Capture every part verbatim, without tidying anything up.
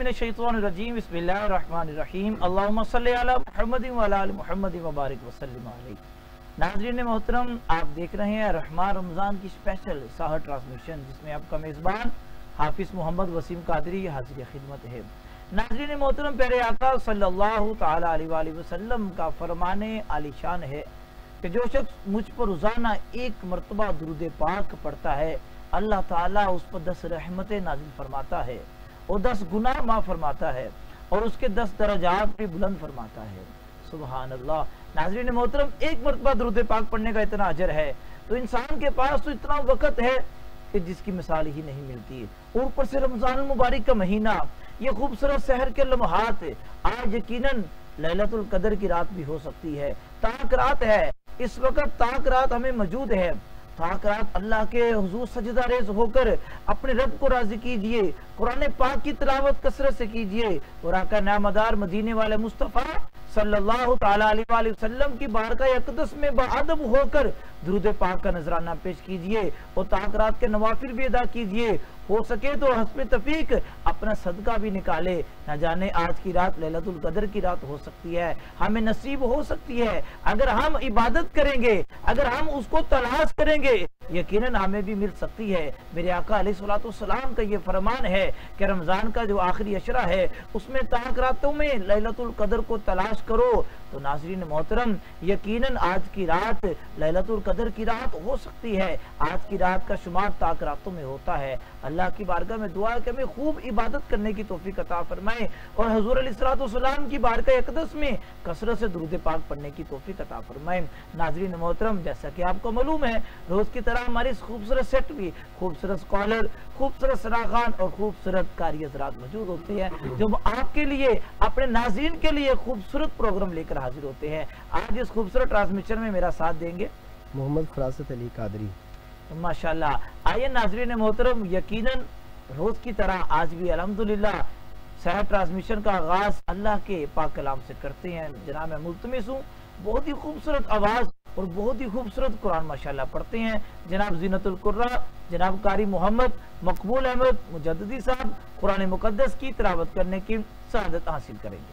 मिनश्शैतानिर्रजीम बिस्मिल्लाहिर्रहमानिर्रहीम अल्लाहुम्मा सल्लि अला मुहम्मदिन व अला आलि मुहम्मदिन व बारिक व सल्लिम अलैहि। नाज़रीन मोहतरम, आप देख रहे हैं रहमान रमज़ान की स्पेशल साहर ट्रांसमिशन, जिसमें आपका मेज़बान हाफिज़ मोहम्मद वसीम कादरी हाज़िर खिदमत है। नाज़रीन मोहतरम, प्यारे आका सल्लल्लाहु ताला अलैहि वसल्लम का फरमाने आलीशान है कि जो शख्स मुझ पर रोज़ाना एक मरतबा दुरूद पाक पढ़ता है, अल्लाह ताला उस पर दस रहमतें नाज़िल फरमाता है और दस गुनाह माफ़ फरमाता है और उसके दस दर्जात भी बुलंद फरमाता है। सुबहान अल्लाह। नाज़रीन मोहतरम, एक मरतबा दुरूद पाक पढ़ने का इतना अजर है तो इंसान के पास तो इतना वक़्त है कि जिसकी मिसाल ही नहीं मिलती। और ऊपर से रमज़ान मुबारक का महीना, ये खूबसूरत शहर के लम्हात, आज यकीनन लैलतुल कदर की रात भी हो सकती है। ताक रात है, इस वक्त ताक रात हमें मौजूद है। ताक रात अल्लाह के हुजूर सजदा रेज़ होकर अपने रब को राज़ी कीजिए, कुरान पाक की तिलावत कसरत से कीजिए और आका नामदार मदीने वाले मुस्तफ़ा सल्लल्लाहु ताला अलैहि वसल्लम की बारगाह अक़दस में बाअदब होकर दुरूद पाक का नजराना पेश कीजिए और ताक रात के नवाफिल भी अदा कीजिए। हो सके तो हस्ब तफीक अपना सदका भी निकाले। न जाने आज की रात लैलतुल कदर की रात हो सकती है, हमें नसीब हो सकती है। अगर हम इबादत करेंगे, अगर हम उसको तलाश करेंगे, यकीनन हमें भी मिल सकती है। मेरे आका अलैहिस्सलातु वस्सलाम का ये फरमान है कि रमजान का जो आखिरी अशरा है उसमें ताक रातों में लैलतुल कदर को तलाश करो। तो नाज़रीन मोहतरम, यकीनन आज की रात लैलतुल कदर की रात हो सकती है। आज की रात का शुमार ताक रातों में होता है। अल्लाह की बारगाह में दुआ है कि हमें खूब इबादत करने की तौफीक अता फरमाए और हुजूर अलैहिस्सलातु वस्सलाम की बारगाह अक़दस में कसरत से दुरूद पाक पढ़ने की तौफीक अता फरमाए। नाज़रीन मोहतरम, जैसा कि आपको मालूम है, रोज की तरह हमारी इस खूबसूरत सेट भी खूबसूरत स्कॉलर, खूबसूरत सराखान और खूबसूरत कारी हज़रात मौजूद होते हैं जो आपके लिए, अपने नाज़रीन के लिए खूबसूरत प्रोग्राम लेकर हाजिर होते हैं। आज इस खूबसूरत ट्रांसमिशन में मेरा साथ देंगे मोहम्मद फरासत अली कादरी। माशाल्लाह। आइए नाज़रीन मोहतरम, यकीनन रोज की तरह आज भी अल्हम्दुलिल्लाह सहर ट्रांसमिशन का आगाज अल्लाह के पाक कलाम से करते हैं। जनाब मैं मुल्तमिस हूँ, बहुत ही खूबसूरत आवाज और बहुत ही खूबसूरत कुरान माशाल्लाह पढ़ते हैं जनाब ज़ीनतुल कुर्रा, जनाब कारी मोहम्मद मकबूल अहमद मुजद्दिदी साहब कुरान मुकद्दस की तिलावत करने की सआदत हासिल करेंगे।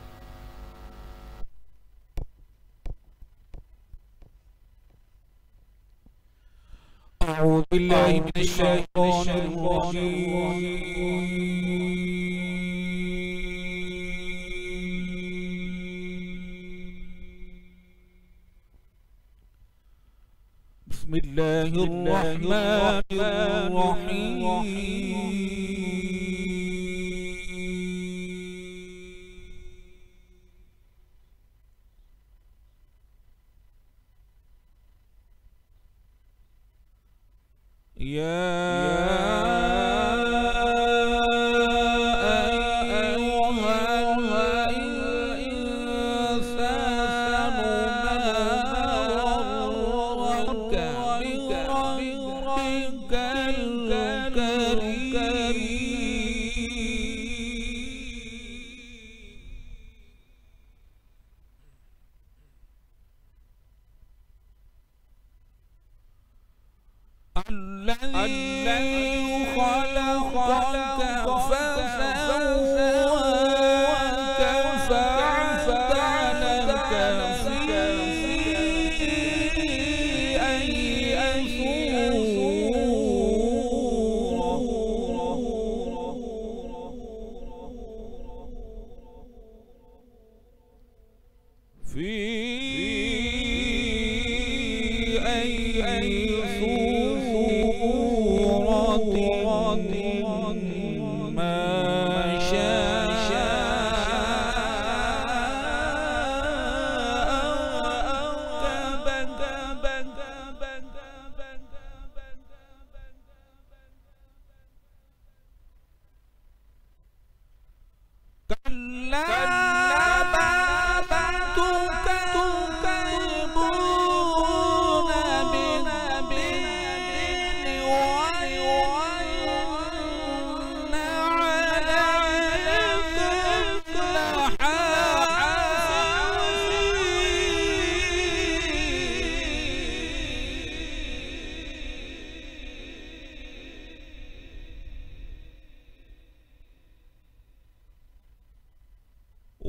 أعوذ بالله من الشيطان الرجيم بسم الله الرحمن الرحيم يا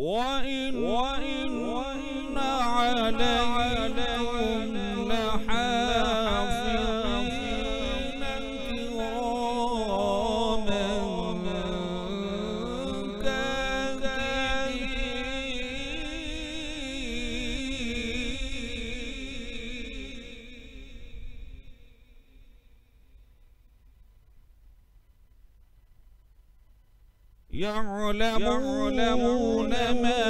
وإن وإن عليكم لحافظين كراما يعلمون ما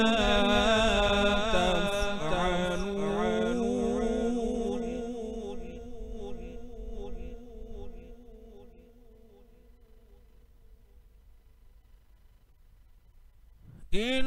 تفعلون إن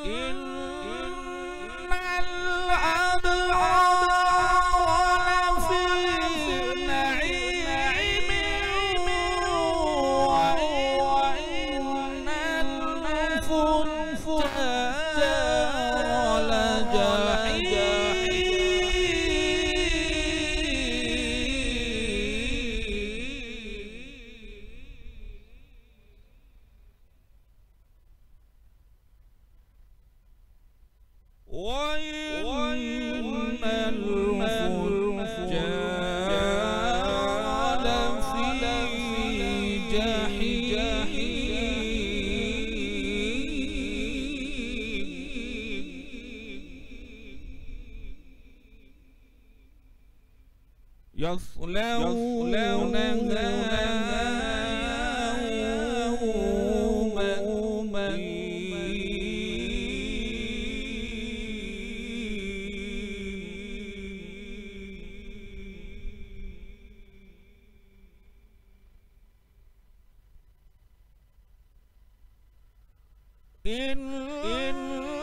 يصلونها يوم الدين. إن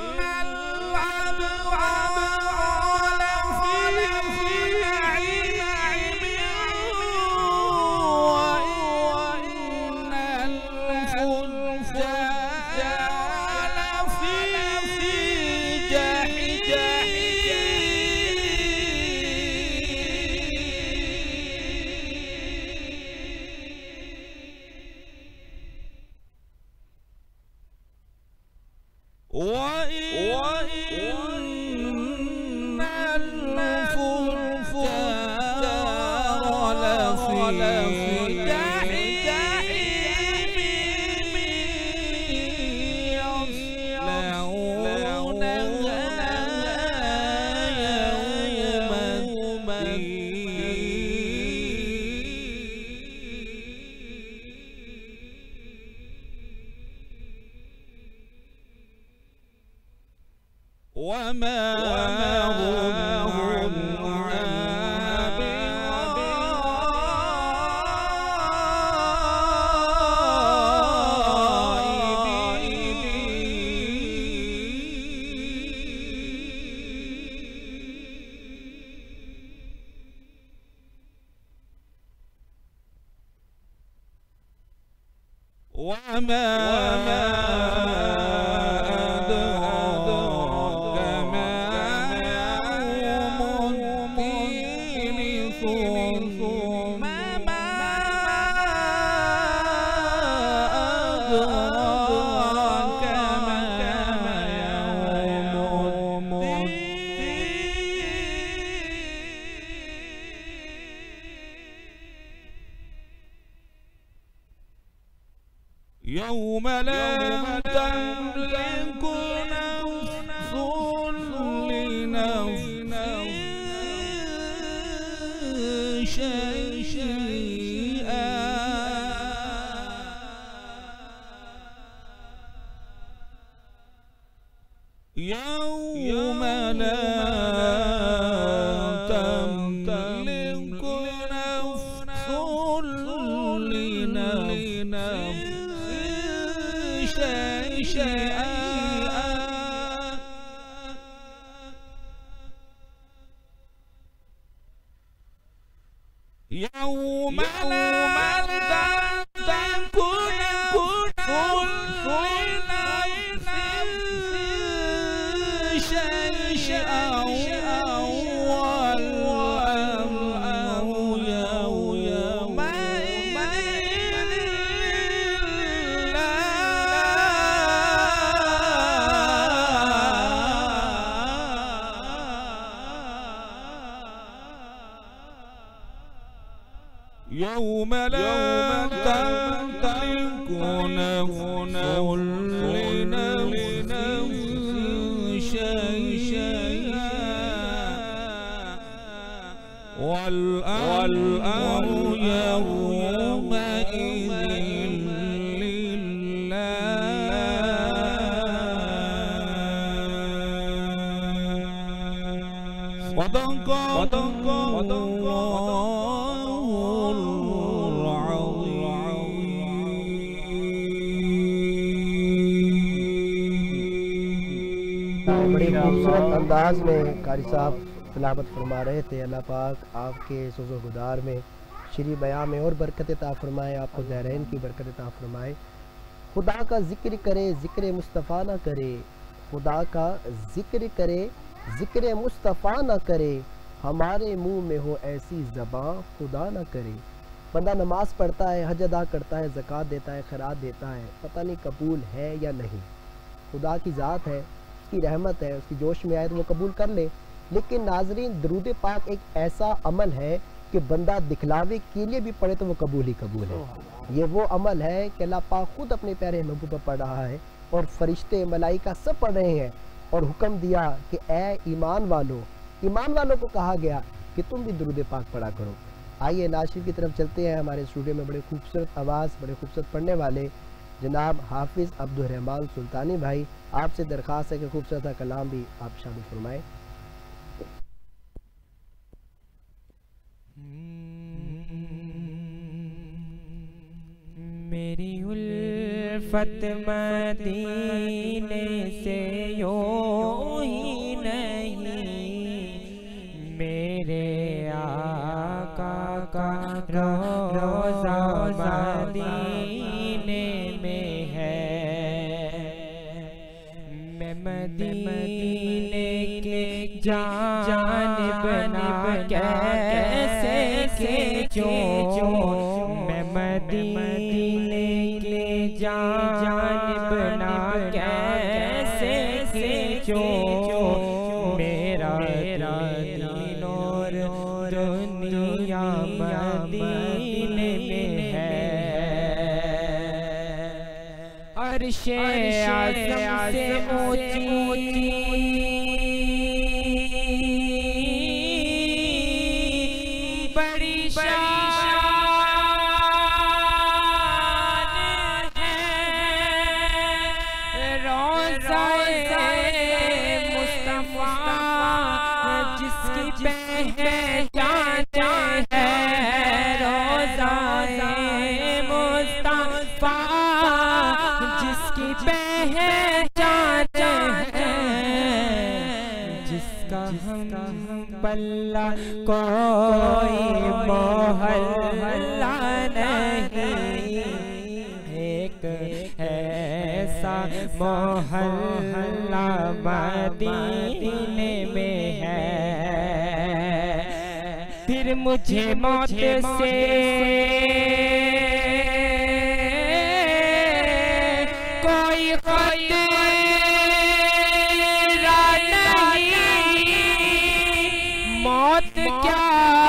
وما هم عنها بغائبين. وما يوم لا تملك نفس لنفس شيئا يوم لا تملك نفس لنفس شيئا يوم لا تكون كل نفس شيئا والأمر يومئذ لله يوم لا تملك نفس لنفس شيئا والأمر يومئذ لله. صدق بڑے خوبصورت انداز میں قاری صاحب تلاوت فرما رہے تھے. اللہ پاک آپ کے سوز و گدار میں شری بیان میں اور برکت عطا فرمائے, آپ کو زہرین کی برکت عطا فرمائے. خدا کا ذکر کرے ذکر مصطفیٰ نہ کرے, خدا کا ذکر کرے ذکر مصطفیٰ نہ کرے, ہمارے منہ میں ہو ایسی زبان خدا نہ کرے. بندہ نماز پڑھتا ہے, حج ادا کرتا ہے, زکوٰۃ دیتا ہے, خیرات دیتا ہے, پتہ نہیں قبول ہے یا نہیں. خدا کی ذات ہے, اس کی رحمت ہے, اس کی جوش میں آئے تو وہ قبول کر لے. لیکن ناظرین, درود پاک ایک ایسا عمل ہے کہ بندہ دکھلاوے کے لیے بھی پڑھے تو وہ قبول ہی قبول ہے. یہ وہ عمل ہے کہ اللہ پاک خود اپنے پیارے محبوب پر پڑھ رہا ہے, اور فرشتے ملائکہ سب پڑھ رہے ہیں, اور حکم دیا کہ اے ایمان والو, ایمان والوں کو کہا گیا کہ تم بھی درود پاک پڑھا کرو. آئیے ناشر کی طرف چلتے ہیں. ہمارے اسٹوڈیو میں بڑے خوبصورت آواز, بڑے خوبصورت پڑھنے والے جناب حافظ عبدالرحمن سلطانی بھائی, آپ سے درخواست ہے کہ خوبصورت کلام بھی آپ شامل فرمائیں. میری الفت مدینے سے یوں ہی نہیں, میرے آقا کا روضہ مدینے میں ہے. میں مدینے کے جانب نہ کیسے کھینچوں, میں مدینے کے جانب نہ کیسے کھینچوں, میرا دین اور دنیا مدینے میں ہے. عرش اعظم سے اونچی بڑی شان ہے روضہ مصطفیٰ, جس کی پہچان ہے روضہ مصطفیٰ, جس کی پہچان ہے, جس کا ہم پلہ کوئی محلہ نہیں, ایک ایسا محلہ مدینے میں ہے. پھر مجھے موت سے کوئی خطرہ نہیں, موت کیا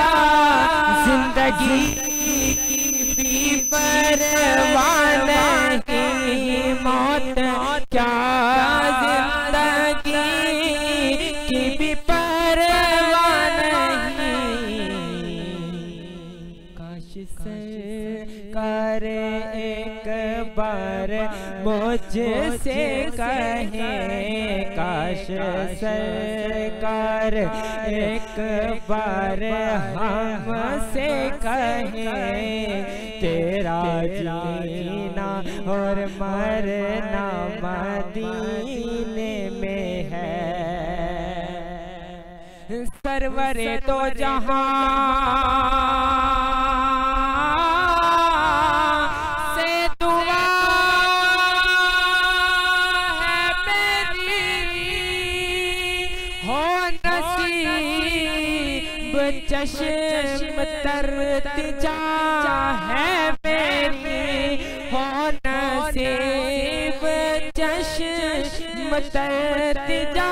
زندگی کی بھی پرواہ نہیں, موت کیا زندگی کی بھی پرواہ نہیں. کاش سرکار ایک بار مجھ سے کہیں, کاش سرکار ایک بار ہم سے کہیں, تیرا جینا اور مرنا مدینے میں ہے. سرور تو جہاں سے دعا ہے میری, ہو نصیب چشم تر تجا ہے میری, ہو نصیب چشم تر تجا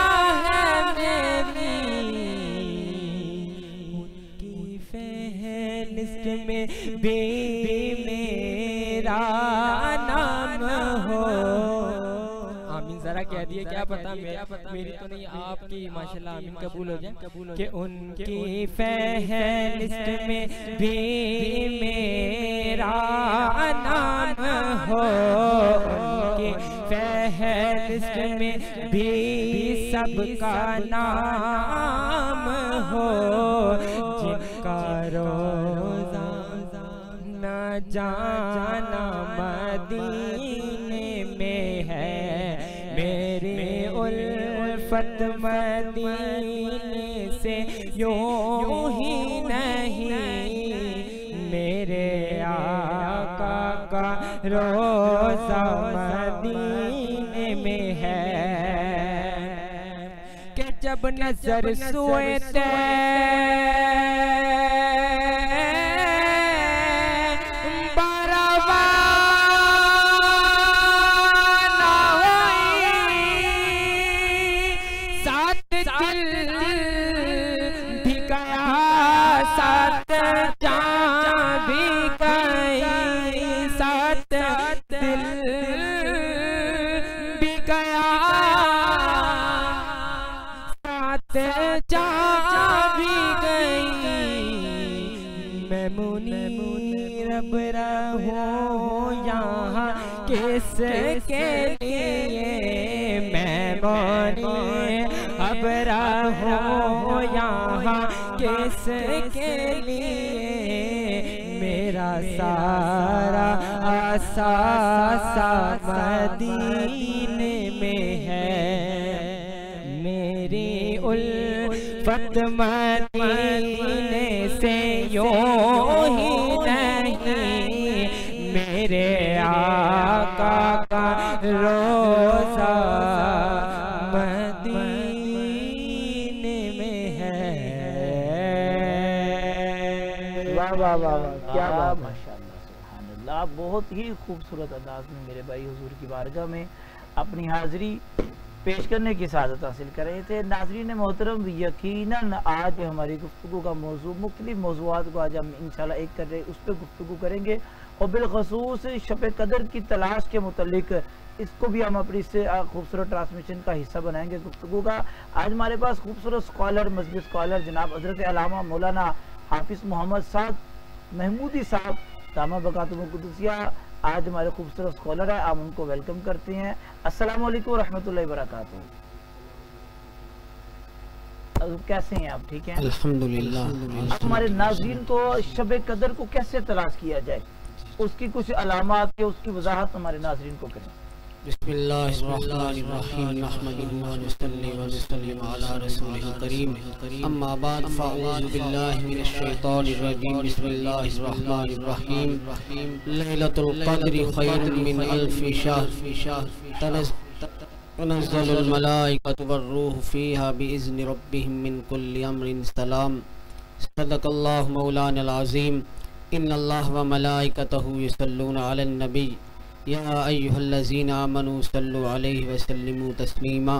ہے میری. ان کی فہم لسٹ میں بھی میرا نام ہو. آمین ذرا کہہ دیے, کیا پتا میری تو نہیں آپ کی ماشاءاللہ آمین قبول ہو جائے. کہ ان کی فہرست میں بھی میرا نام ہو, ان کی فہرست میں بھی سب کا نام ہو, جن کا روزہ نہ جانا مدینے میں ہے, میری الفت مدینے سے یوں ہی نہیں, میرے آقا کا روزہ مدینے میں ہے. کہ جب نظر سوئے کس کے لیے میں مونی اب رہوں یہاں, کس کے لیے میرا سارا اثاثہ مدینے میں ہے, میری الفت مدینے سے یوں ہی نہیں, میرے آقا کا روزہ مدینے میں ہے. واہ واہ واہ, کیا بات, ماشاءاللہ سبحان اللہ. بہت ہی خوبصورت انداز میں میرے بھائی حضور کی بارگاہ میں اپنی حاضری پیش کرنے کی سعادت حاصل کر رہے تھے. ناظرین محترم, یقیناً آج ہماری گفتگو کا موضوع, مختلف موضوعات کو آج ہم انشاءاللہ ایک کر رہے اس پہ گفتگو کریں گے, اور بالخصوص شب قدر کی تلاش کے متعلق اس کو بھی ہم اپنی سے خوبصورت ٹرانسمیشن کا حصہ بنائیں گے گفتگو کا. آج ہمارے پاس خوبصورت سکالر, مذہبی سکالر جناب حضرت علامہ مولانا حافظ محمد سعد محمودی صاحب دامہ بقاتم القدسیہ آج ہمارے خوبصورت سکالر ہیں. آپ ان کو ویلکم کرتے ہیں. السلام علیکم ورحمۃ اللہ وبرکاتہ. کیسے ہیں آپ؟ ٹھیک ہیں الحمدللہ. اب ہمارے ناظرین کو شب قدر کو کیسے تلاش کیا جائے, اس کی کچھ علامات یا اس کی وضاحت ہمارے ناظرین کو کریں. بسم اللہ الرحمن الرحیم, نحمده ونصلی ونسلم علی رسولہ الکریم, اما بعد فاعوذ باللہ من الشیطان الرجیم. بسم اللہ الرحمن الرحیم. لیلۃ القدر خیر من الف شہر, تنزل الملائکۃ والروح فیہا بإذن ربہم من کل امر سلام. صدق اللہ مولانا العظیم. ان اللہ وملائکتہ یصلون علی النبی یا ایہا الذین آمنوا صلوا علیہ وسلموا تسلیما.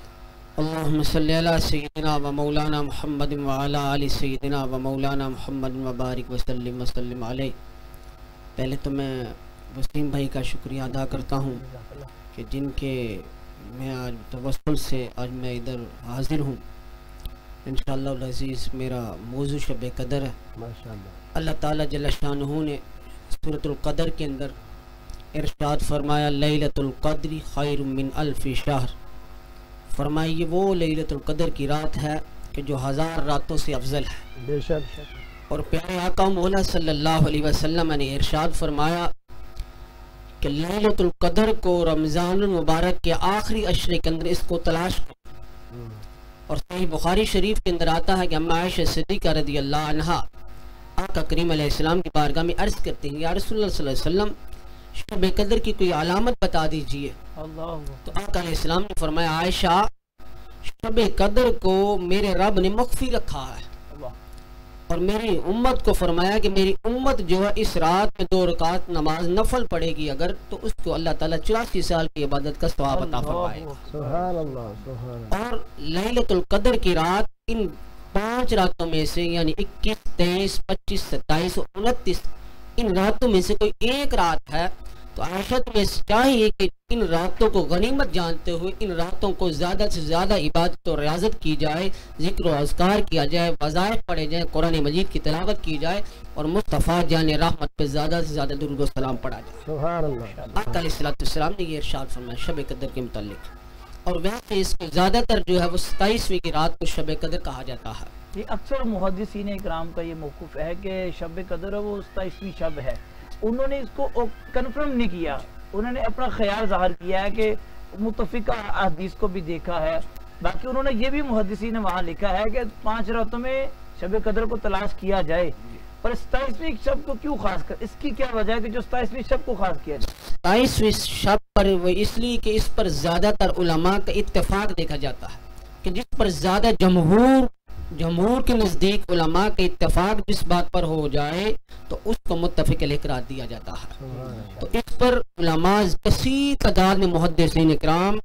اللہم صلی علی سیدنا و مولانا محمد وعلی آل سیدنا و مولانا محمد وبارک وسلم وسلم علیہ. پہلے تو میں وسیم بھائی کا شکریہ ادا کرتا ہوں کہ جن کے میں آج توسل سے آج میں ادھر حاضر ہوں. انشاءاللہ العزیز میرا موضوع شب قدر ہے. ماشاءاللہ. اللہ تعالیٰ جل شانہ نے سورۃ القدر کے اندر ارشاد فرمایا لیلۃ القدر خیر من الف شہر. فرمایا یہ وہ لیلۃ القدر کی رات ہے کہ جو ہزار راتوں سے افضل ہے. بے شک. اور پیارے آقا مولا صلی اللہ علیہ وسلم نے ارشاد فرمایا کہ لیلۃ القدر کو رمضان المبارک کے آخری عشرے کے اندر اس کو تلاش کرو. اور صحیح بخاری شریف کے اندر آتا ہے کہ اما عائشہ صدیقہ رضی اللہ عنہا آقا کریم علیہ السلام کی بارگاہ میں عرض کرتے ہیں یا رسول اللہ صلی اللہ علیہ وسلم شب قدر کی کوئی علامت بتا دیجئے. تو آقا علیہ السلام نے فرمایا عائشہ شب قدر کو میرے رب نے مخفی رکھا ہے, اور میری امت کو فرمایا کہ میری امت جو ہے اس رات میں دو رکعت نماز نفل پڑھے گی اگر تو اس کو اللہ تعالیٰ چوراسی سال کی عبادت کا ثواب عطا فرمائے گا. سبحان اللہ. سبحان اللہ. اور لیلۃ القدر کی رات ان پانچ راتوں میں سے یعنی اکیس تیئیس پچیس ستائیس اور انتیس ان راتوں میں سے کوئی ایک رات ہے تو عائشہ تمہیں چاہیے کہ ان راتوں کو غنیمت جانتے ہوئے ان راتوں کو زیادہ سے زیادہ عبادت و ریاضت کی جائے، ذکر و اذکار کیا جائے، وظائف پڑھے جائیں، قرآن مجید کی تلاوت کی جائے اور مصطفیٰ جان رحمت پہ زیادہ سے زیادہ درود و سلام پڑھا جائے۔ سبحان اللہ۔ آقا علیہ الصلوۃ والسلام نے یہ ارشاد فرمایا شب قدر کے متعلق، اور ویسے اس کو زیادہ تر جو ہے وہ ستائیسویں کی رات کو شب قدر کہا جاتا ہے۔ یہ اکثر محدثین اکرام کا یہ موقف ہے کہ شب قدر ہے وہ ستائیسویں شب ہے، انہوں نے اس کو کنفرم نہیں کیا، انہوں نے اپنا خیال ظاہر کیا ہے کہ متفقہ حدیث کو بھی دیکھا ہے، باقی انہوں نے یہ بھی محدثین نے وہاں لکھا ہے کہ پانچ راتوں میں شب قدر کو تلاش کیا جائے، پر ستائیسویں شب کو کیوں خاص کر، اس کی کیا وجہ ہے کہ جو ستائیسویں شب کو خاص کیا جائے؟ ستائیسویں شب پر وہ اس لیے کہ اس پر زیادہ تر علماء کا اتفاق دیکھا جاتا ہے کہ جس پر زیادہ جمہور جمہور کے نزدیک علماء کا اتفاق جس بات پر ہو جائے تو اس کو متفق علیہ قرار دیا جاتا ہے۔ تو اس پر علماء کثیر تعداد میں محدثین اکرام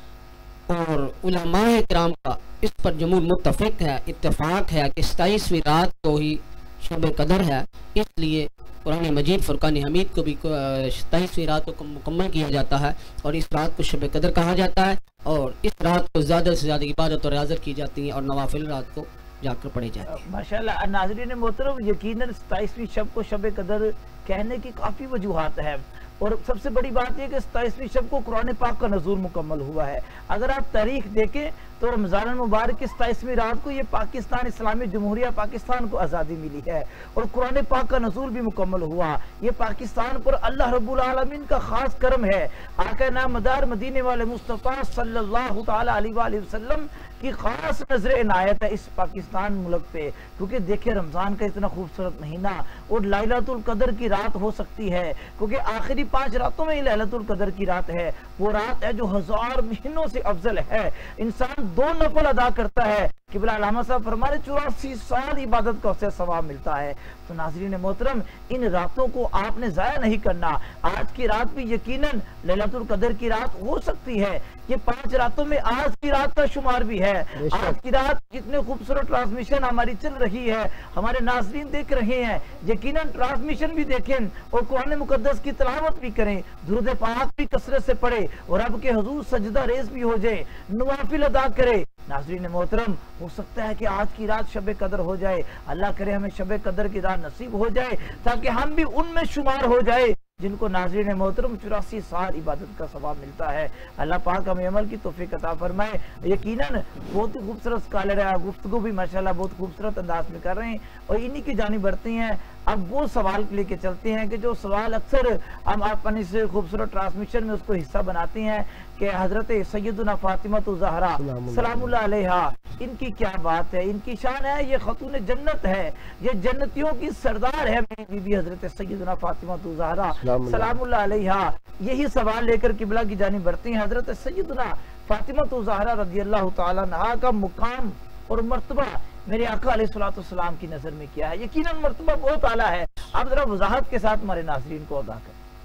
اور علماء اکرام کا اس پر جمہور متفق ہے، اتفاق ہے کہ ستائیسویں رات کو ہی شب قدر ہے، اس لیے قرآن مجید فرقان حمید کو بھی ستائیسویں رات کو مکمل کیا جاتا ہے اور اس رات کو شب قدر کہا جاتا ہے، اور اس رات کو زیادہ سے زیادہ عبادت اور ریاضت کی جاتی ہے اور نوافل رات کو جا کر پڑھی جاتی ہے۔ ماشاءاللہ ناظرین محترم، یقیناً ستائیسویں شب کو شب قدر کہنے کی کافی وجوہات ہیں، اور سب سے بڑی بات یہ کہ ستائیسویں شب کو قرآن پاک کا نزول مکمل ہوا ہے۔ اگر آپ تاریخ دیکھیں تو رمضان المبارک کی ستائیسویں رات کو یہ پاکستان اسلامی جمہوریہ پاکستان کو آزادی ملی ہے اور قرآن پاک کا نزول بھی مکمل ہوا۔ یہ پاکستان پر اللہ رب العالمین کا خاص کرم ہے، آقا نامدار مدینے والے مصطفیٰ صلی اللہ تعالی علیہ وآلہ وسلم کی خاص نظر عنایت ہے اس پاکستان ملک پہ، کیونکہ دیکھیں رمضان کا اتنا خوبصورت مہینہ اور لیلۃ القدر کی رات ہو سکتی ہے، کیونکہ آخری پانچ راتوں میں ہی لیلۃ القدر کی رات ہے، وہ رات ہے جو ہزار مہینوں سے افضل ہے۔ انسان دو نفل ادا کرتا ہے، قبلہ علامہ صاحب فرمانے چوراسی سال عبادت کا اسے ثواب ملتا ہے۔ تو ناظرین محترم، ان راتوں کو آپ نے ضائع نہیں کرنا۔ آج کی رات بھی یقیناً لیلۃ القدر کی رات ہو سکتی ہے، یہ پانچ راتوں میں آج کی رات کا شمار بھی ہے۔ آج کی رات جتنے خوبصورت ٹرانسمیشن ہماری چل رہی ہے، ہمارے ناظرین دیکھ رہے ہیں، یقیناً ٹرانسمیشن بھی دیکھیں اور قرآن مقدس کی تلاوت بھی کریں، درود پاک بھی کثرت سے پڑھیں اور رب کے حضور سجدہ ریز بھی ہو جائے، نوافل ادا کرے۔ ناظرین محترم، ہو سکتا ہے کہ آج کی رات شب قدر ہو جائے، اللہ کرے ہمیں شب قدر کی رات نصیب ہو جائے تاکہ ہم بھی ان میں شمار ہو جائے جن کو ناظرین محترم چوراسی سال عبادت کا ثواب ملتا ہے۔ اللہ پاک ہمیں عمل کی توفیق عطا فرمائے۔ یقیناً بہت ہی خوبصورت اسکالر ہے، گفتگو بھی ماشاءاللہ بہت خوبصورت انداز میں کر رہے ہیں اور انہی کی جانب بڑھتے ہیں۔ اب وہ سوال لے کے چلتے ہیں کہ جو سوال اکثر ہم اپنی سے خوبصورت ٹرانسمیشن میں اس کو حصہ بناتے ہیں کہ حضرت سیدنا فاطمہ الزہرا سلام اللہ علیہا، ان کی کیا بات ہے، ان کی شان ہے، یہ خاتون جنت ہے، یہ جنتیوں کی سردار ہے میری بی بی حضرت سیدنا فاطمہ الزہرا سلام اللہ علیہا۔ یہی سوال لے کر قبلہ کی جانب بڑھتے ہیں۔ حضرت سیدنا فاطمہ الزہرا رضی اللہ تعالیٰ عنہا کا مقام اور مرتبہ میرے آقا علیہ الصلوۃ والسلام کی نظر میں کیا ہے؟ یقیناً مرتبہ بہت اعلیٰ ہے، آپ ذرا وضاحت کے ساتھ ہمارے ناظرین کو آگاہ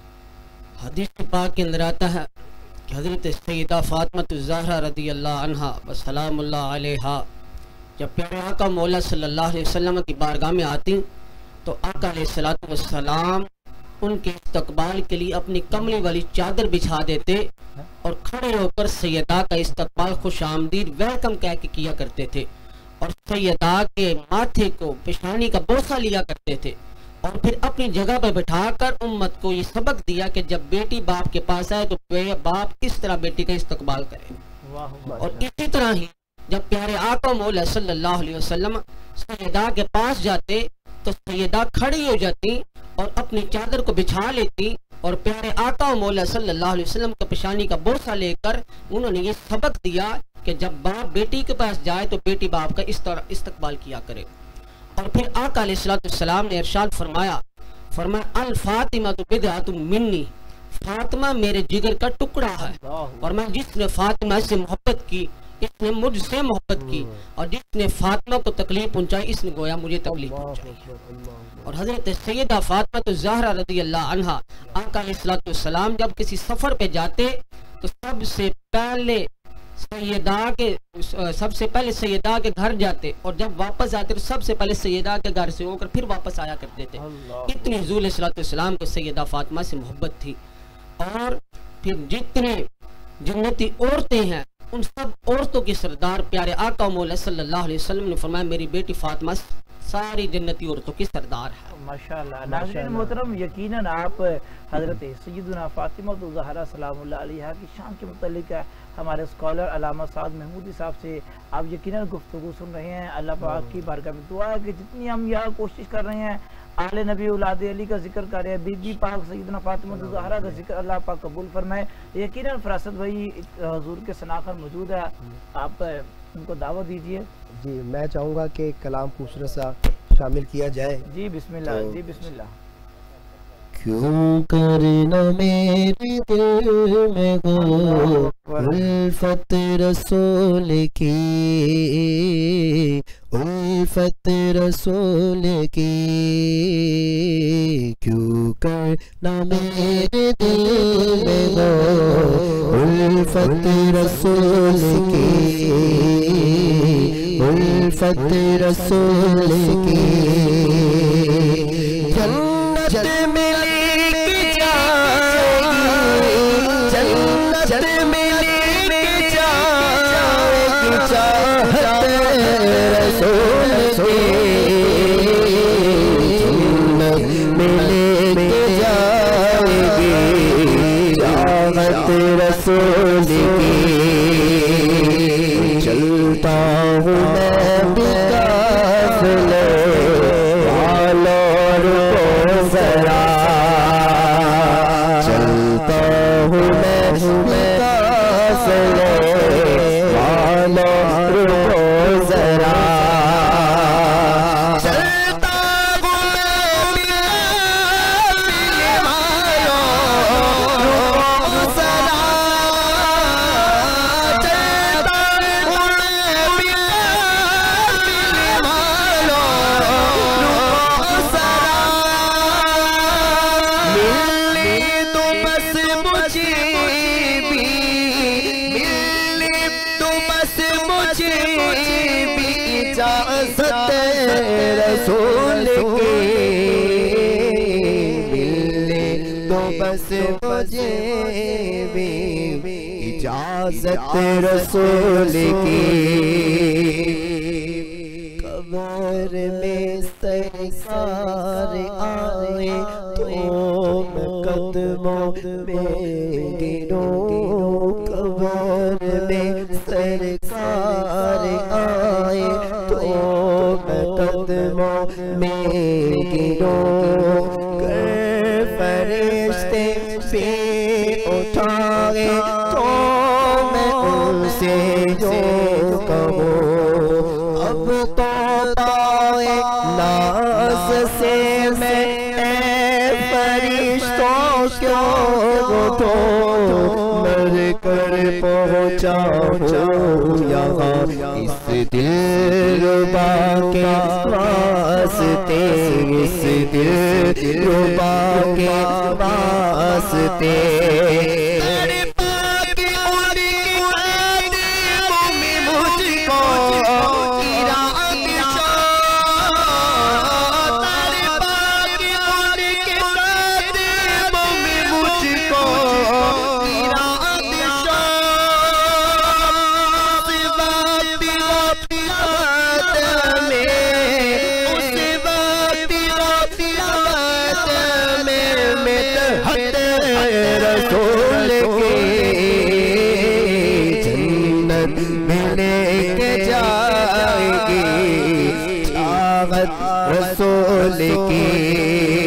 کریں۔ حدیث پاک کے اندر آتا ہے کہ حضرت سیدہ فاطمہ الزہرا رضی اللہ عنہا وسلام اللہ علیہا جب پیارے آقا مولا صلی اللہ علیہ وسلم کی بارگاہ میں آتی تو آقا علیہ الصلوۃ والسلام ان کے استقبال کے لیے اپنی کملی والی چادر بچھا دیتے اور کھڑے ہو کر سیدہ کا استقبال خوش آمدید ویلکم کہہ کے کیا کرتے تھے اور سیدہ کے ماتھے کو پیشانی کا بوسہ لیا کرتے تھے اور پھر اپنی جگہ پر بٹھا کر امت کو یہ سبق دیا کہ جب بیٹی باپ کے پاس آئے تو باپ اس طرح بیٹی کا استقبال کرے، اور اسی طرح ہی جب پیارے آقا مولا صلی اللہ علیہ وسلم سیدہ کے پاس جاتے تو سیدہ کھڑی ہو جاتی اور اپنی چادر کو بچھا لیتی اور پیارے آقا مولا صلی اللہ علیہ وسلم کا پیشانی کا بوسہ لے کر انہوں نے یہ سبق دیا کہ جب باپ بیٹی کے پاس جائے تو بیٹی باپ کا اس طرح استقبال کیا کرے۔ اور پھر آقا علیہ الصلوۃ والسلام نے ارشاد فرمایا فرمایا الفاطمہ بضعۃ منی، فاطمہ میرے جگر کا ٹکڑا ہے، اور میں جس نے فاطمہ سے محبت کی اس نے مجھ سے محبت کی، اور جس نے فاطمہ کو تکلیف پہنچائی اس نے گویا مجھے تکلیف پہنچائی۔ اور حضرت سیدہ فاطمہ الزہرا رضی اللہ عنہا آقا علیہ الصلوۃ والسلام جب کسی سفر پہ جاتے تو سب سے پہلے سیدہ کے سب سے پہلے سیدہ کے گھر جاتے اور جب واپس آتے تو سب سے پہلے سیدہ کے گھر سے ہو کر پھر واپس آیا کرتے تھے. اتنی حضور علیہ الصلوۃ والسلام کو سیدہ فاطمہ سے محبت تھی. اور پھر جتنے جنتی عورتیں ہیں ان سب عورتوں کی سردار پیارے آقا مولا صلی اللہ علیہ وسلم نے فرمایا میری بیٹی فاطمہ ساری جنتی عورتوں کی سردار ہے. ماشاءاللہ. ناظرین محترم یقیناً آپ حضرت سیدنا فاطمہ الزہرا سلام اللہ علیہا کی شان کے متعلق ہمارے اسکالر علامہ سعد محمودی صاحب سے آپ یقیناً گفتگو سن رہے ہیں. اللہ پاک کی بارگاہ میں دعا ہے کہ جتنی ہم یہاں کوشش کر رہے ہیں آل نبی اولاد علی کا ذکر کر رہے ہیں, بی بی پاک سیدنا فاطمہ الزہرا کا ذکر اللہ پاک قبول فرمائے. یقیناً فراست بھائی حضور کے سناخر موجود ہے, آپ ان کو دعوت دیجئے. جی میں چاہوں گا کہ کلام خوبصورت سا شامل کیا جائے. جی بسم اللہ. جی بسم اللہ. کیوں کرنا میرے دل میں گو الفت رسول کی, الفت رسول کی, کیوں کرنا میرے دل میں گو الفت رسول کی, الفت رسول کی. جنت میں رسول کی چلتا ہوں میں بقافلے والوں کو ذرا, چلتا ہوں میں بقافلے والوں کو ذرا, رسول کی قبر میں سرکار آئے تو میں قدموں میں گروں, قبر میں سرکار آئے تو میں قدموں میں گروں, کر فرشتے پہ اٹھائے تو میں ان سے جو کہوں, اب تو پائے ناز سے میں اے فرشتوں کیوں اٹھوں, مر کر پہنچا ہوں یہاں اس دل ربا کے واسطے, اس دل ربا کے واسطے. رسول کی جنت میں لے کے جائے گی چاہت رسول کی.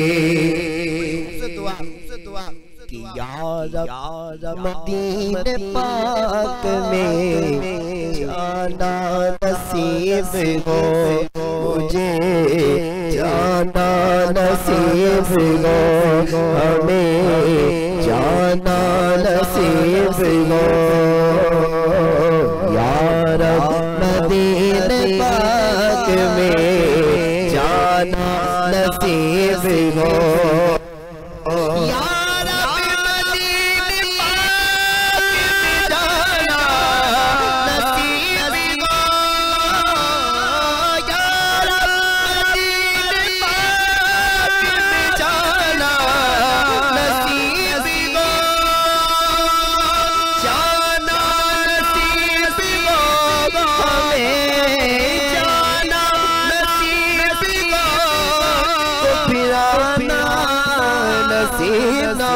یا رب مدینے پاک میں جانا نصیب ہو مجھے, جانا نصیب ہو ہمیں, جانا نصیب ہو. یا رب مدینے پاک میں جانا نصیب ہو. یا رب مدینے پاک میں جانا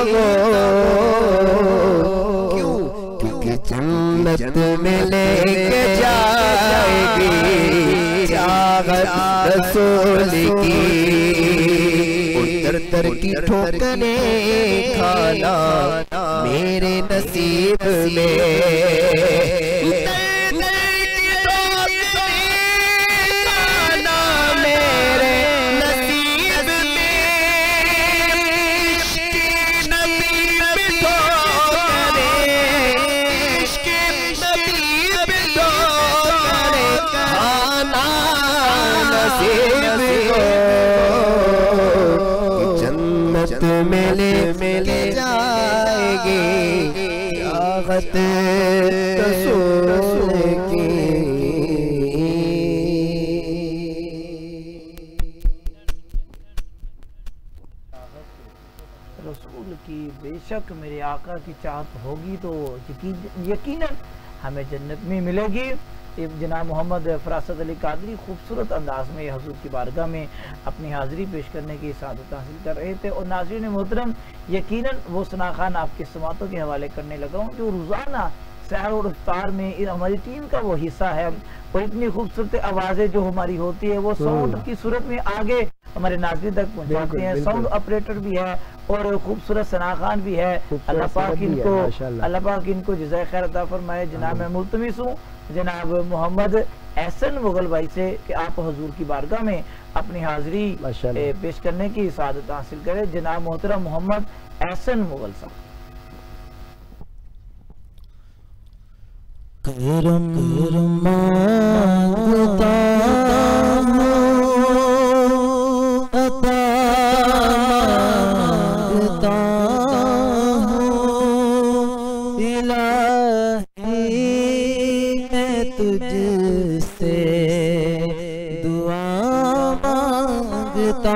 مانگو کیوں کیونکہ جنت میں لے کے جائے گی چاہت رسول کی در در کی ٹھوکریں کھانا میرے نصیب میں جنت میں لے جائے گی چاہت رسول کی رسول کی بے شک میرے آقا کی چاہت ہوگی تو یقیناً ہمیں جنت میں ملے گی۔ جناب محمد فراست علی قادری خوبصورت انداز میں حضور کی بارگاہ میں اپنی حاضری پیش کرنے کی سعادت حاصل کر رہے تھے، اور ناظرین محترم یقیناً وہ ثنا خوان آپ کے سماعتوں کے حوالے کرنے لگا ہوں جو روزانہ سحر اور افطار میں ہماری ٹیم کا وہ حصہ ہے، اور اتنی خوبصورت آوازیں جو ہماری ہوتی ہے وہ ساؤنڈ کی صورت میں آگے ہمارے ناظرین تک پہنچاتے ہیں۔ ساؤنڈ آپریٹر بھی ہے اور خوبصورت ثنا خوان بھی ہے، اللہ پاک ان کو اللہ پاک ان کو جزائے خیر عطا فرمائے۔ جناب میں ملتمس ہوں جناب محمد احسن مغل بھائی سے کہ آپ حضور کی بارگاہ میں اپنی حاضری پیش کرنے کی سعادت حاصل کریں۔ جناب محترم محمد احسن مغل صاحب۔ کرم مانگتا ہوں عطا مانگتا ہوں الہی میں تجھ سے دعا مانگتا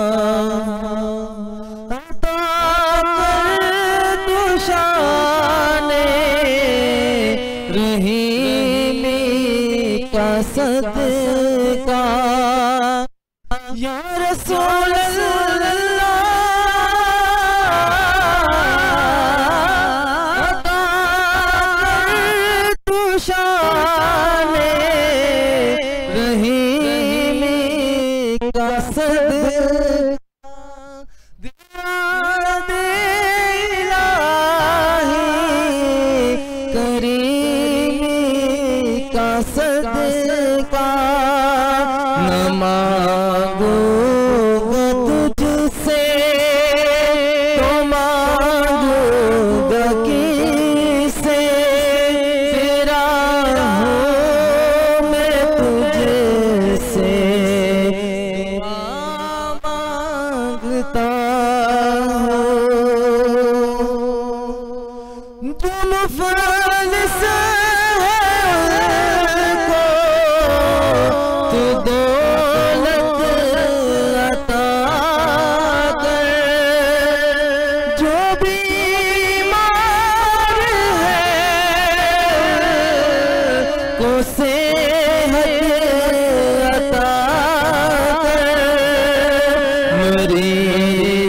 ہوں عطا کر تو شان رحیمی کا صدقہ یا رسول اللہ عطا کر تو شان رحیمی کا صدقہ دیا دے الہی کریمی کا صدقہ نہ مانگوں گا تجھ سے تو مانگوں گا کس سے تیرا ہوں میں تجھ سے مانگتا ہوں تم فضل سے صحت عطا کر مریض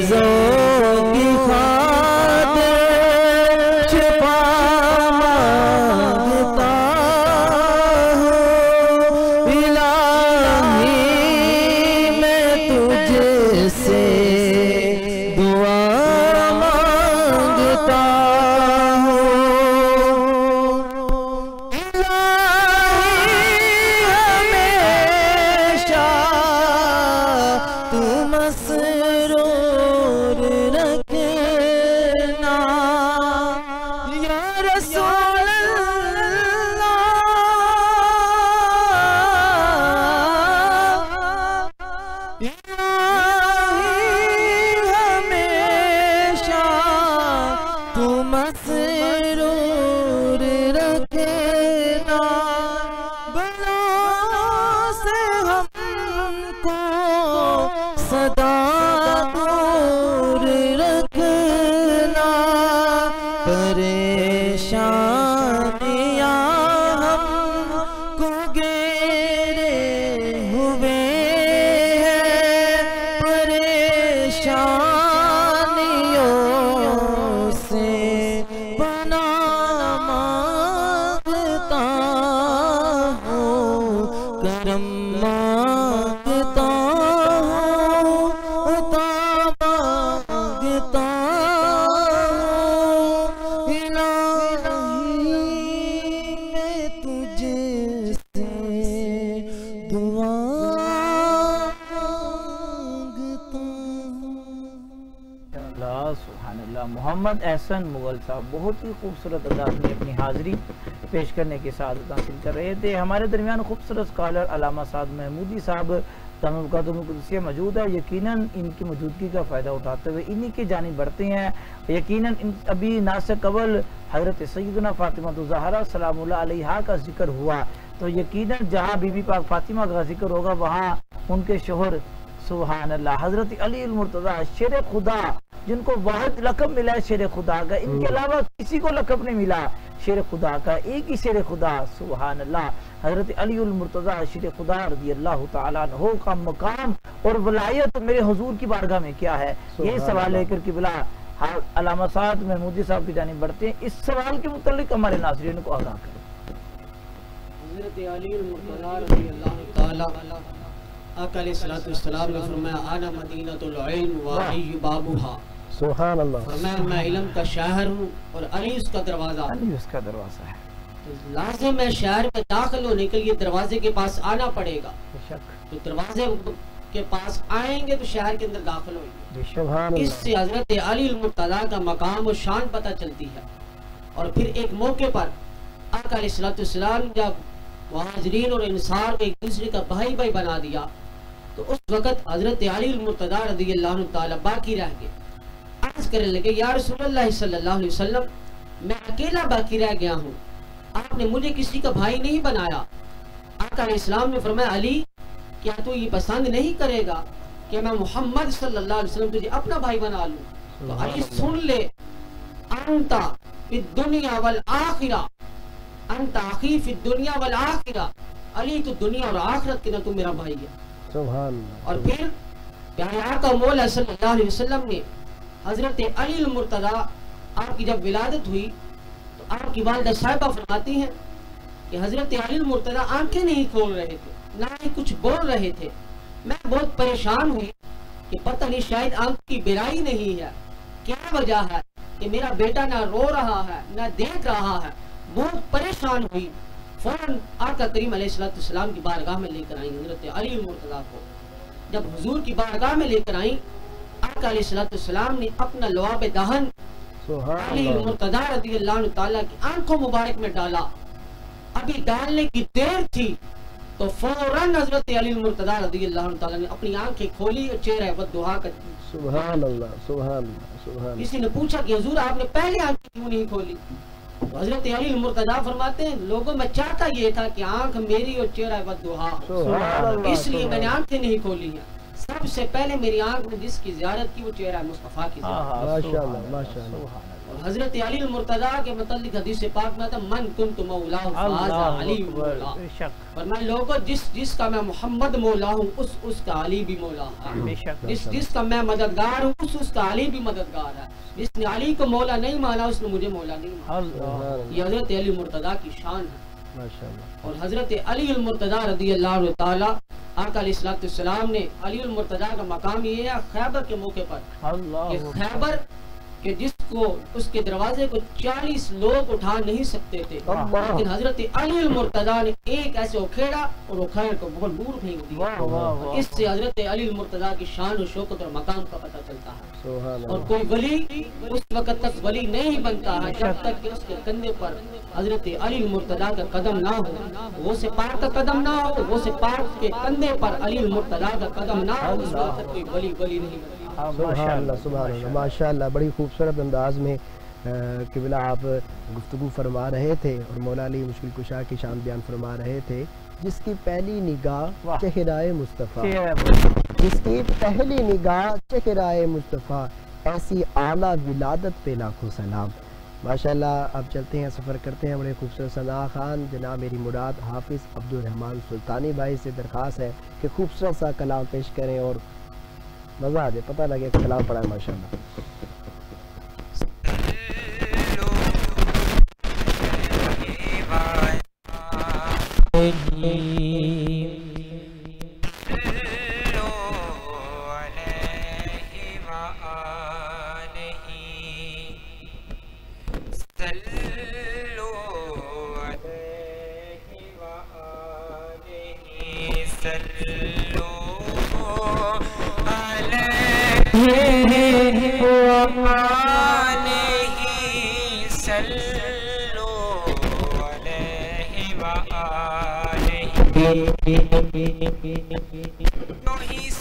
सुभान अल्लाह। मोहम्मद एहसन मुगल साहब बहुत ही खूबसूरत अंदाज में अपनी हाज़िरी पेश करने के साथ हासिल कर रहे थे। हमारे दरमियान खूबसूरत स्कॉलर अल्लामा साद महमूदी साहब तमक़ुदसिया मौजूद है। यकीनन इनकी मौजूदगी का फ़ायदा उठाते हुए इन्हीं की जानिब बढ़ते हैं। यकीनन इन अभी नासे कबल हज़रत सैयदना फ़ातिमा ज़हरा सलामुल्लाह अलैहा का जिक्र हुआ, तो यकीनन जहाँ बीबी पाक फ़ातिमा का जिक्र होगा वहाँ उनके शोहर सुभान अल्लाह हज़रत अली मुर्तज़ा शेर खुदा, जिनको वाहिद लक़ब मिला है शेर खुदा का, इनके अलावा किसी को लक़ब नहीं मिला शेर खुदा का, एक ही शेर खुदा सुभान अल्लाह हज़रत अली मुर्तज़ा शेर खुदा रज़ी अल्लाह तआला अन्हु का मकाम और वलायत मेरे हुजूर की बारगाह में क्या है, ये सवाल लेकर के बिला अल्लामा साद महमूदी साहब की जानिब बढ़ते हैं। इस सवाल के मुतालिक हमारे नाज़रीन को आगाह करें। हज़रत अली मुर्तज़ा रज़ी अल्लाह तआला आका अलैहिस्सलातु वस्सलाम ने फरमाया आना मदीनतुल इल्म व अली बाबुहा, सुभान अल्लाह। फरमाया मैं इल्म का शहर हूँ और अली उसका दरवाजा। अली उसका दरवाजा है, तो लाजिम है शहर में दाखिल होने के लिए दरवाजे के पास आना पड़ेगा। तो दरवाजे के पास आएंगे तो शहर के अंदर दाखिल होंगे। इससे हजरत अली मुर्तज़ा का मकाम और शान पता चलती है। और फिर एक मौके पर आका अलैहिस्सलातु वस्सलाम जब मुहाजिरीन और इंसार को एक दूसरे का भाई भाई बना दिया, तो उस वक़्त हजरत अली मुर्तज़ा रज़ी अल्लाह तआला बाकी रह गए। अर्ज़ करने लगे या रसूलल्लाह सल्लल्लाहु अलैहि वसल्लम, मैं अकेला बाकी रह गया हूँ, आपने मुझे किसी का भाई नहीं बनाया। आका अलैहिस्सलाम ने फरमाया अली, क्या तू ये पसंद नहीं करेगा कि मैं मोहम्मद सल्लल्लाहु अलैहि वसल्लम तुझे अपना भाई बना लूं? तो अली सुन ले, अंता फिद दुनिया वल आखिरा, अंता अखी फिद दुनिया वल आखिरा, अली तो दुनिया और आखिरत के ना तू मेरा भाई है। सुभान। और फिर प्यारे आका मौला सल्लल्लाहु अलैहि वसल्लम ने हजरत अली मुर्तज़ा आपकी जब विलादत हुई तो आपकी वालिदा साहिबा फरमाती हैं कि हजरत अली मुर्तज़ा आंखें नहीं खोल रहे थे, ना ही कुछ बोल रहे थे। मैं बहुत परेशान हुई कि पता नहीं शायद आंख की बिराई नहीं है, क्या वजह है कि मेरा बेटा ना रो रहा है ना देख रहा है। बहुत परेशान हुई, फौरन आका करीम अलैहिस्सलाम की बारगाह में लेकर आई हजरत अली मुर्तज़ा को। जब हुजूर की बारगाह में लेकर आई, आका अलैहिस्सलाम ने अपना लवाब दहन अली मुर्तज़ा रज़ी अल्लाह तआला की आंखों मुबारक में डाला। अभी डालने की देर थी तो फौरन हजरत अली मुर्तज़ा रज़ी अल्लाह तआला ने अपनी आंखें खोली और चेहरा वद्दुहा का। सुभान अल्लाह, सुभान अल्लाह, सुभान। किसी ने पूछा कि हुजूर आपने पहले आंखें क्यों नहीं खोली? तो हजरत अली मुर्तज़ा फरमाते हैं लोगों में चाहता ये था कि आंख मेरी और चेहरा वद्दुहा, इसलिए मैंने आंखें नहीं खोली हैं। सबसे पहले मेरी आंख ने जिसकी ज़ियारत की वो चेहरा मुस्तफा की ज़ियारत। माशाअल्लाह। और हजरत अली मुर्तज़ा के मुतालिक हदीस पाक में आता मन कुन्तु मौला फाज़ा अली मौला, और मैं लोगों जिस जिसका मैं मोहम्मद मौला हूँ उस उसका अली भी मौला है, जिस जिसका मैं मददगार हूँ उस उसका अली भी मददगार है। जिसने अली को मौला नहीं माना उसने मुझे मौला नहीं माना। ये हजरत अली मुर्तज़ा की शान है। और हजरत अली मुर्तज़ा रज़ी अल्लाह तआला आका अलैहिस्सलाम ने अली मुर्तज़ा का मकाम ये है खैबर के मौके पर, ये खैबर कि जिसको उसके दरवाजे को चालीस लोग उठा नहीं सकते थे, लेकिन हजरत अली मुर्तज़ा ने एक ऐसे उखेड़ा और उखेड़ को बहुत दूर फेंक दिया। इससे हजरत अली मुर्तज़ा की शान और शौकत और मकाम का पता चलता है। और कोई वली उस वक्त तक वली नहीं बनता है जब तक कि उसके कंधे पर हजरत अली मुर्तज़ा का कदम ना हो, वो से पाक का कदम ना हो, वो से पाक के कंधे पर अली मुर्तज़ा का कदम ना हो, उस वक्त तक कोई वली वली नहीं बनता। सुभान सुभान माशाअल्लाह। बड़ी खूबसूरत अंदाज में किबला आप गुफ्तगू फरमा रहे थे और मौला अली मुश्किल कुशा की शान बयान फरमा रहे थे। जिसकी पहली निगाह चेहराए मुस्तफ़ा, जिसकी पहली निगाह चेहराए मुस्तफ़ा, ऐसी आला विलादत पे लाखों सलाम। माशाअल्लाह। अब चलते हैं, सफ़र करते हैं बड़े खूबसूरत सना खान जनाब मेरी मुराद हाफिज़ अब्दुल रहमान सुल्तानी भाई से दरख्वास्त है कि खूबसूरत सा कलाम पेश करें और मज़ा आ जाए, पता लगे कलाम पढ़ा है माशाअल्लाह। Yeah. تو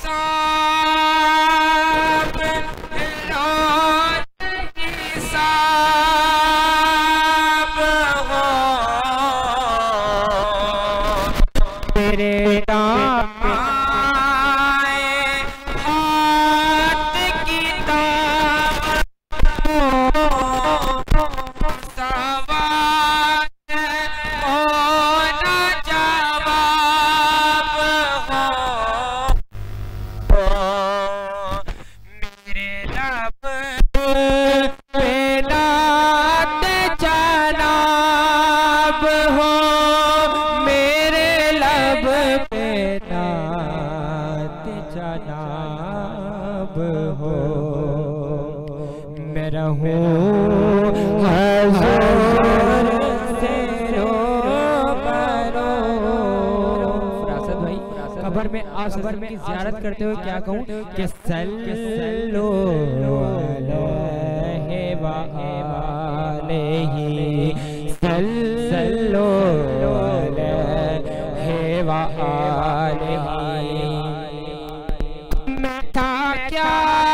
حساب روز حساب ہو تیرے نام آئے ہاتھ کتاب ہو سوال ہونا جواب ہو میرے لب پہ نعت جناب ہو میرے لب پہ نعت جناب ہو میں رہوں حضور سے روبرو فراست بھائی قبر میں آسور میں زیارت کرتے ہوئے کیا کہوں کہ صلو علیہ وآلہ صلو علیہ وآلہ میں تھا کیا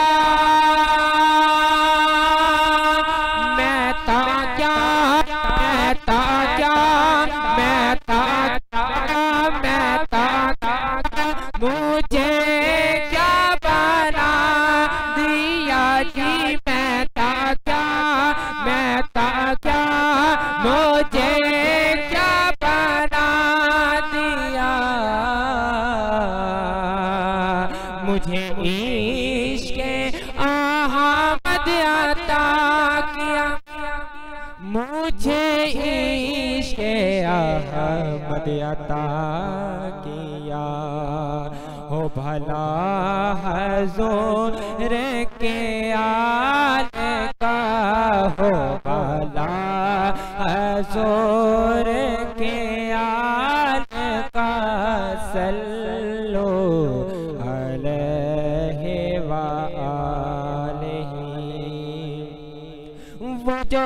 میں تھا کیا میں تھا کیا میں تھا کیا میں تھا کیا مجھے کیا بنا دیا جی میں تھا کیا میں تھا کیا مجھے کیا بنا دیا مجھے عشق احمد عطا کیا مجھے عشق احمد عطا کیا ہو بھلا حضور کے آل کا ہو بھلا حضور کے آل کا صلو علیہ وآلہ وہ جو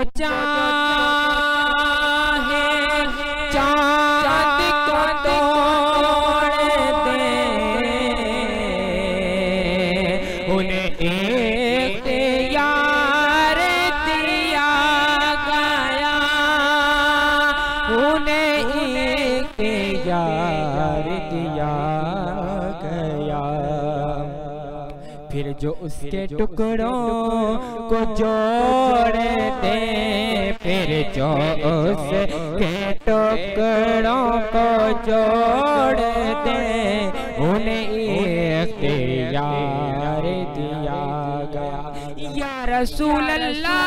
چاہے چاند کو توڑ دے انہیں اختیار دیا گیا انہیں اختیار دیا گیا پھر جو اس کے ٹکڑوں کو جوڑ دے پھر جو اس کے ٹکڑوں کو جوڑ دے انہیں اختیار دیا گیا یا رسول اللہ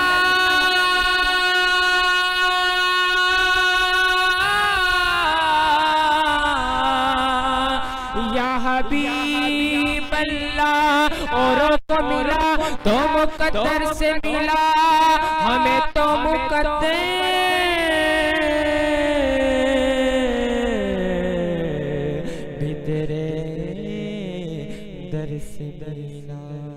یا حبیب اللہ اور تو ملا تو مقدر سے ملا ہمیں تو مقدر بھی تیرے در سے ملا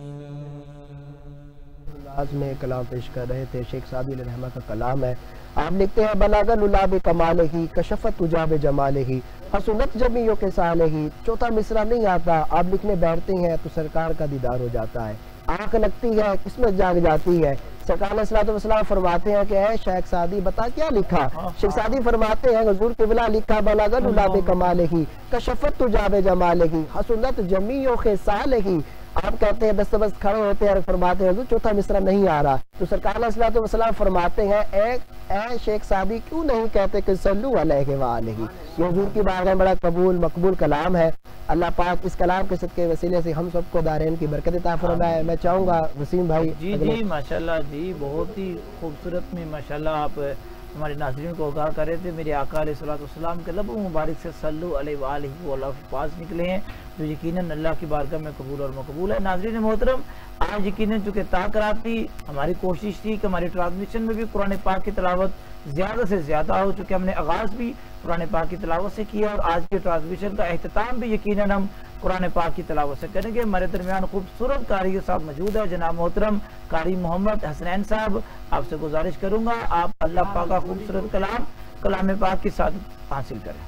آج میں کلام پیش کر رہے تھے شیخ سعدی علیہ رحمہ کا کلام ہے آپ لکھتے ہیں بلاغ للاب کمالہی کشفت تجاب جمالہی حسنت جمیع کے صالحی چوتھا مصرع نہیں آتا آپ لکھنے بیٹھتے ہیں تو سرکار کا دیدار ہو جاتا ہے آنکھ لگتی ہے قسمت جاگ جاتی ہے سرکار علیہ السلام فرماتے ہیں کہ اے شیخ سعدی بتا کیا لکھا شیخ سعدی فرماتے ہیں حضور قبلہ لکھا بلاغ للاب کمالہی کشفت تجاب جمالہی حسنت جمیع کے صالحی آپ کہتے ہیں دست بست کھڑے ہوتے ہیں اور فرماتے ہیں حضور چوتھا مصرع نہیں آ رہا تو سرکار علیہ السلام فرماتے ہیں اے اے شیخ سعدی کیوں نہیں کہتے کہ صلو علیہ وآلہ یہ حضور کی بارگاہ میں بڑا قبول مقبول کلام ہے اللہ پاک اس کلام کے صدقے وسیلے سے ہم سب کو دارین کی برکت عطا فرمائے میں چاہوں گا وسیم بھائی جی جی ماشاءاللہ جی بہت ہی خوبصورت میں ماشاءاللہ آپ ہمارے ناظرین کو آگاہ کر رہے تھے میرے آقا علیہ السلام کے لب مبارک سے صلو علیہ وآلہ وہ الفاظ نکلے ہیں جو یقیناً اللہ کی بارگاہ میں قبول اور مقبول ہے ناظرین محترم آج یقیناً چونکہ تاکرات تھی ہماری کوشش تھی کہ ہماری ٹرانسمیشن میں بھی قرآن پاک کی تلاوت زیادہ سے زیادہ ہو چکے ہم نے آغاز بھی قرآن پاک کی تلاوت سے کیا اور آج کے ٹرانسمیشن کا اختتام بھی یقیناً ہم कुरान पाक की तिलावत से करेंगे। हमारे दरमियान खूबसूरत कारी के साथ मौजूद है जनाब मोहतरम कारी मोहम्मद हसनैन साहब। आपसे गुजारिश करूंगा आप अल्लाह पाक का खूबसूरत कलाम कलाम पाक की साथ हासिल करें।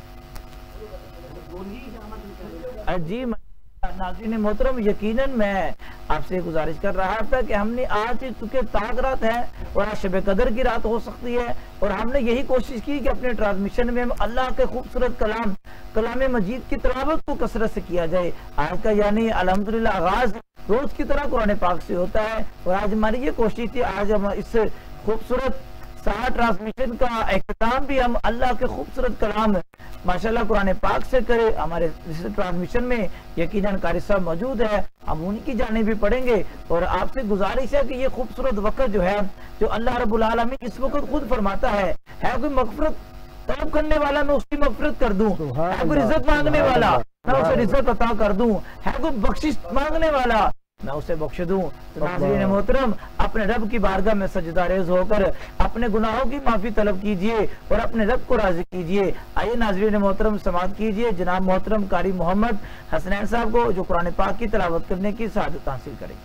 जी नाज़रीन मोहतरम, यकीनन मैं आपसे गुजारिश कर रहा था कि हमने आज चूंकि ताक रात है और आज शब कदर की रात हो सकती है, और हमने यही कोशिश की कि अपने ट्रांसमिशन में हम अल्लाह के खूबसूरत कलाम कलाम मजीद की तिलावत को कसरत से किया जाए। आज का यानी अल्हम्दुलिल्लाह आगाज रोज की तरह कुरान पाक से होता है, और आज हमारी ये कोशिश थी आज हम इस खूबसूरत साहा ट्रांसमिशन का एहतमाम भी हम अल्लाह के खूबसूरत कलाम माशाल्लाह कुरान पाक से करे। हमारे इस ट्रांसमिशन में यकीनन कारी साहब मौजूद है, हम उन्हीं की जाने भी पढ़ेंगे। और आपसे गुजारिश है कि ये खूबसूरत वक्त जो है, जो अल्लाह रब्बुल आलमीन इस वक्त खुद फरमाता है, है कोई मगफरत तलब करने वाला मैं उसकी मगफरत कर दूं, है कोई रिज़्क़ मांगने वाला मैं उसे रिज़्क़ अता कर दूं, है कोई बख्शिश मांगने वाला मैं उसे बख्श दूं। तो नाज़रीन मोहतरम, अपने रब की बारगाह में सजदारेज होकर अपने गुनाहों की माफी तलब कीजिए और अपने रब को राजी कीजिए। आइए नाज़रीन मोहतरम समाअत कीजिए जनाब मोहतरम कारी मोहम्मद हसनैन साहब को, जो कुरान पाक की तिलावत करने की सआदत हासिल करेंगे।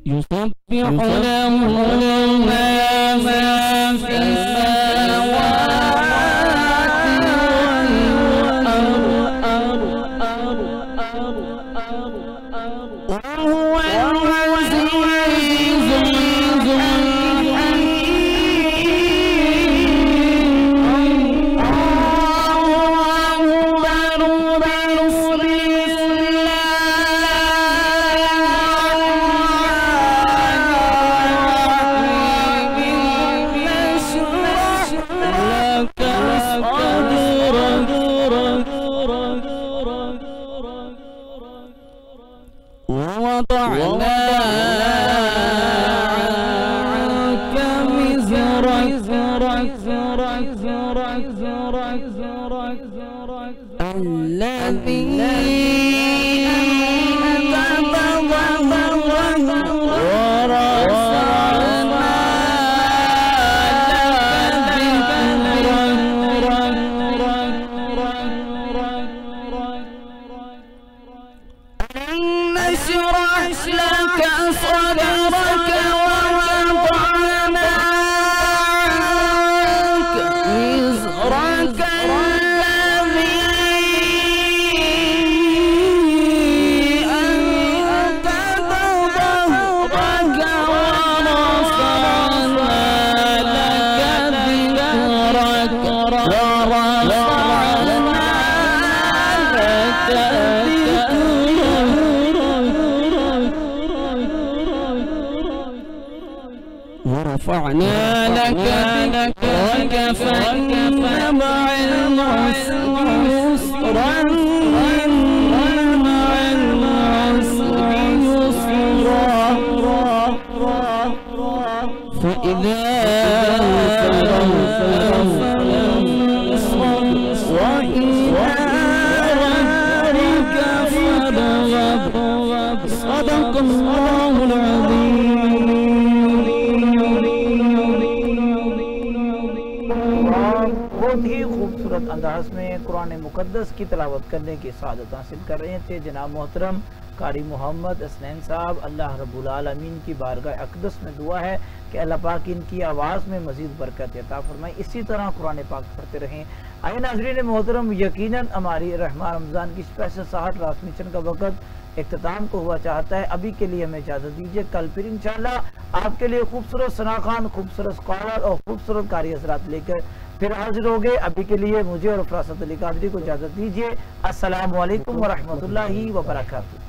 يسبح له ما في ورفعنا لك ذكرك فإن مع العسر يسرا إن مع العسر يسرا فإذا فرغت فانصب وإلى ربك فارغب صدق الله العظيم बहुत ही खूबसूरत अंदाज में कुरान मुकद्दस की तिलावत करने की सादत हासिल कर रहे थे जनाब मोहतरम कारी मोहम्मद हसनैन साहब। अल्लाह रब्बुल आलमीन की बारगाह अक़दस में दुआ है कि अल्लाह पाक इनकी आवाज़ में मज़ीद बरकत अता फरमाए, इसी तरह कुरान पाक पढ़ते रहें। आइए नाज़रीन मोहतरम, यकीनन हमारी रहमान रमज़ान की स्पेशल साहट ट्रांसमिशन का वक़्त इख्तिताम को हुआ चाहता है। अभी के लिए हमें इजाज़त दीजिए, कल फिर इंशाअल्लाह आपके लिए खूबसूरत सनाखान, खूबसूरत स्कॉलर और खूबसूरत कारी हज़रात लेकर फिर हाजिर हो गए। अभी के लिए मुझे और फरासत अली कादरी को इजाज़त दीजिए। अस्सलामु अलैकुम व रहमतुल्लाहि व बरकातुहू।